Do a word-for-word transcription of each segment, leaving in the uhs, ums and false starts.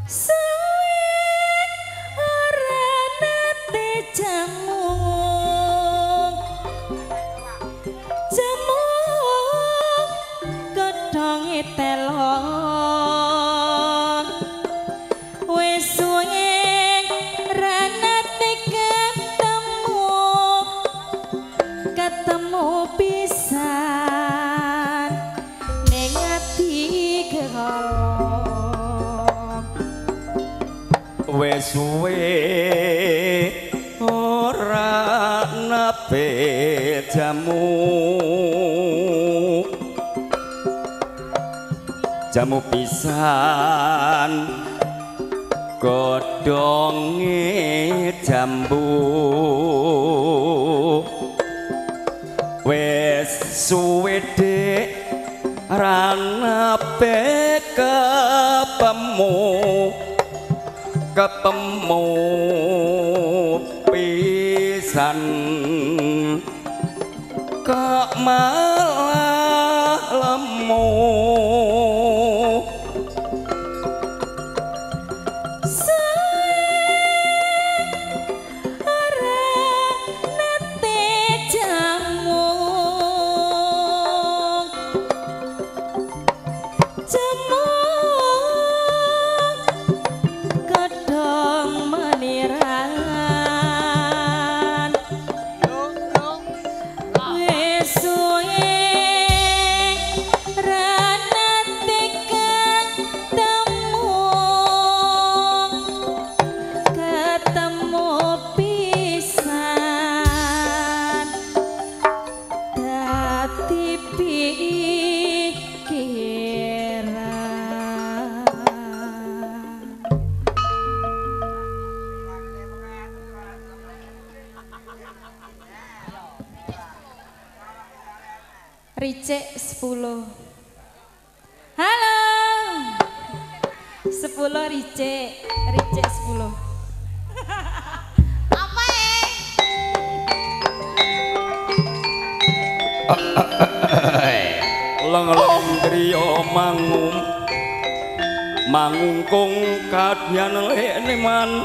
Suwing ora nate jamu jamu godhonge telon wis suwing ora nate ketemu ketemu pisan ning ati gelong wis suwe ora nape jamu jamu pisan godhonge jambu wis suwe dek ra nape ketemu ketemu pisan kok malah lemu Ricek sepuluh. Halo. Sepuluh Ricek, Ricek sepuluh. Apa eh? Leng-leng griya mangung mangungkung kadyan leneman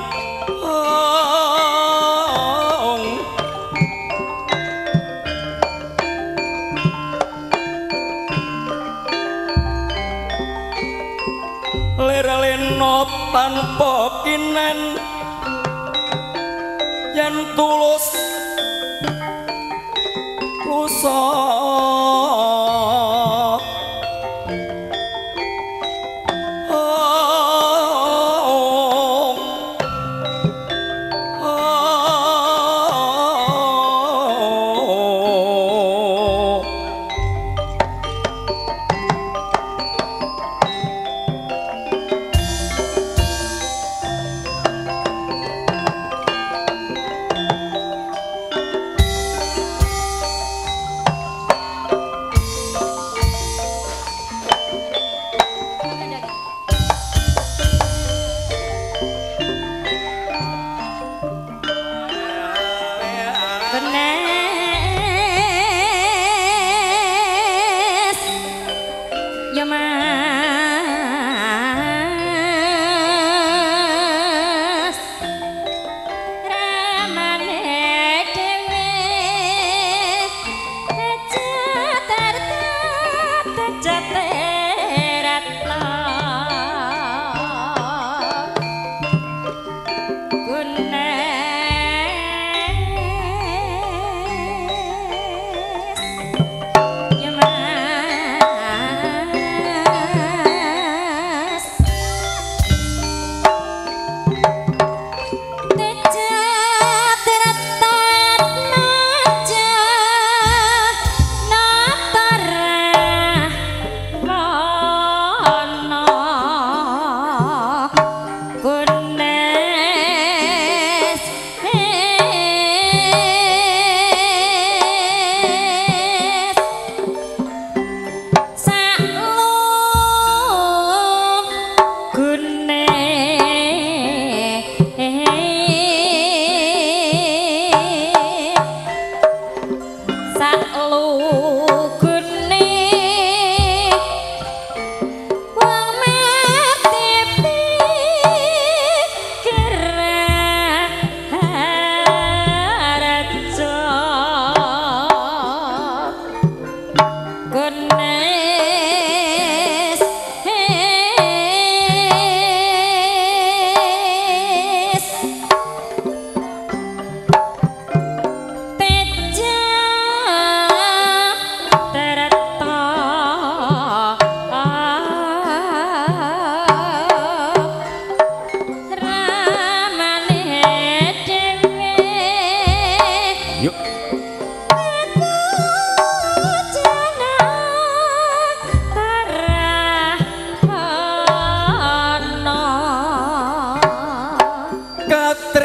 leno tanpa kinen yen tulus lusa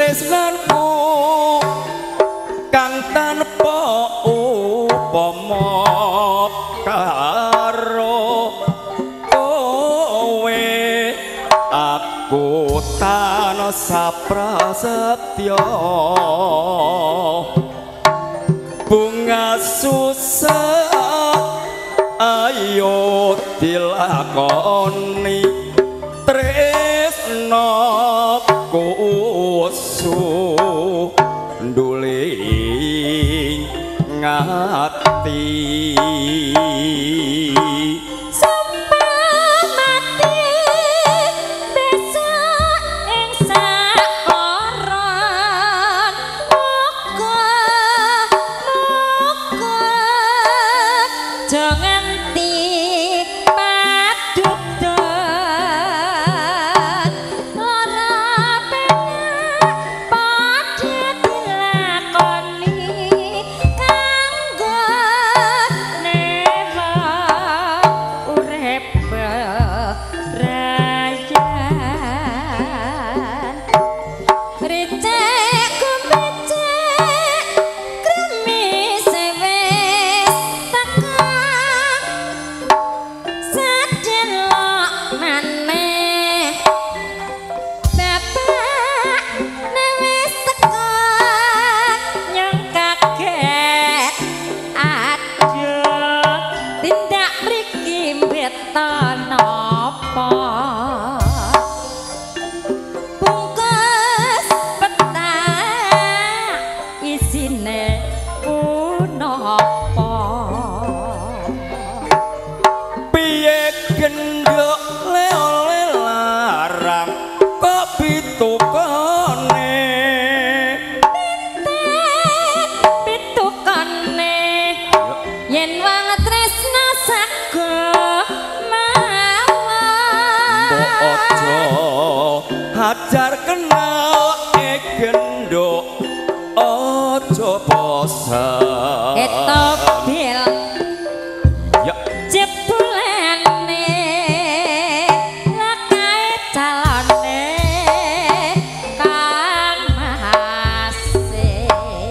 tresnanku kang tanpa upama karo kowe aku tansah prasetya bunga susah ayo dilakoni tresno kusu nduling ngati hajar kenal egendok ojo bosan etobil ya jebulane lakai calone kang mahase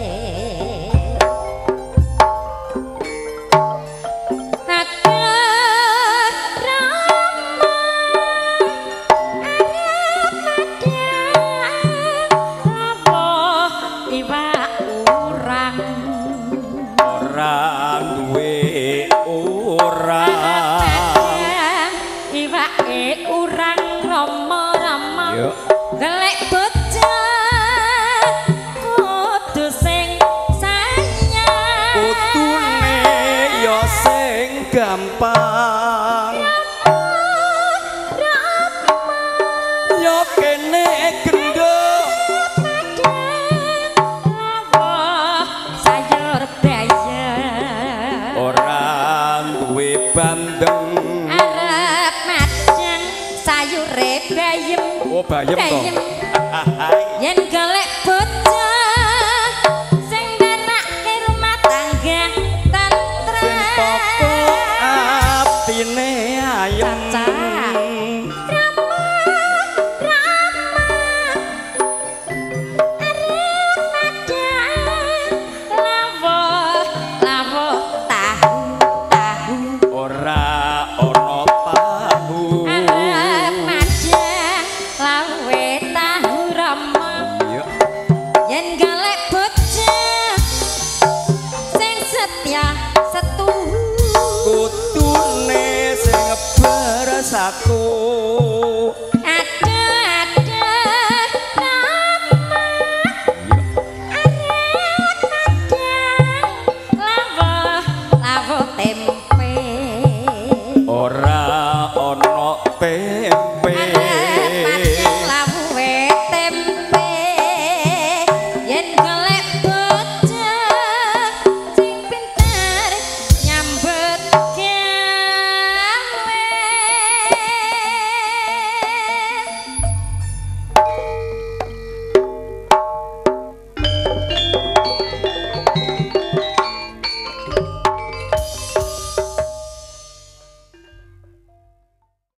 gelek bocah kudu sing sayang kudune ya sing gampang ya kene gendok sayur bayam ora duwe bandeng arep madang sayure bayam oh bayem to yen golek bocah sing nderake rumah tangga tantra sing pokok atine ayem Rama Rama arep madang lawo lawo tahu tahu ora ana tahu arep madang lawe tahu Rama yen golek bocah sing setia setuhu kudune sing bersatu aduh aduh Rama arep madang lawo lawo tempe ora ana